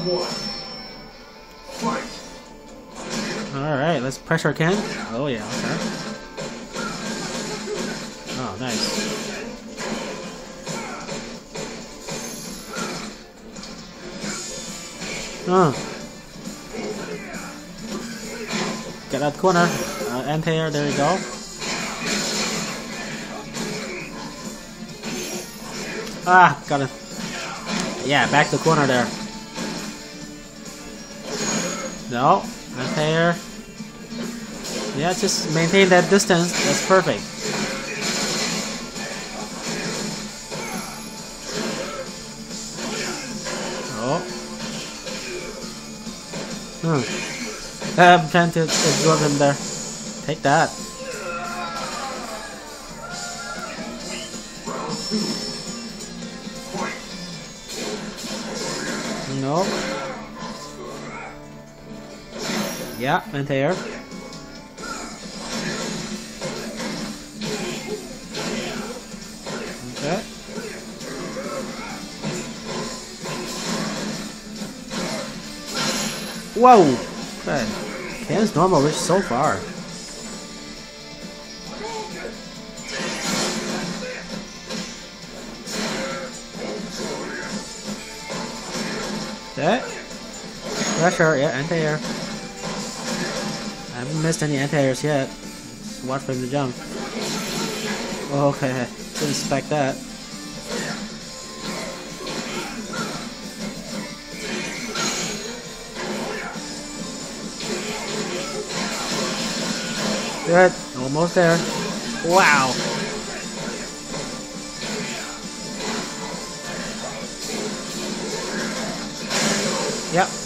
Alright, let's pressure Ken. Oh yeah, okay. Oh, nice. Get out the corner. Anti-air, there you go. Ah, got it. Yeah, back to the corner there. No, anti-air. Yeah, just maintain that distance. That's perfect. Oh. I'm trying to absorb him there. Take that. No. Yeah, anti-air. Okay. Whoa! Okay. Ken's normal reach so far. Okay. Pressure, yeah, anti-air. I haven't missed any anti-airs yet. Just watch for him to jump. Okay, didn't expect that. Good, almost there. Wow. Yep.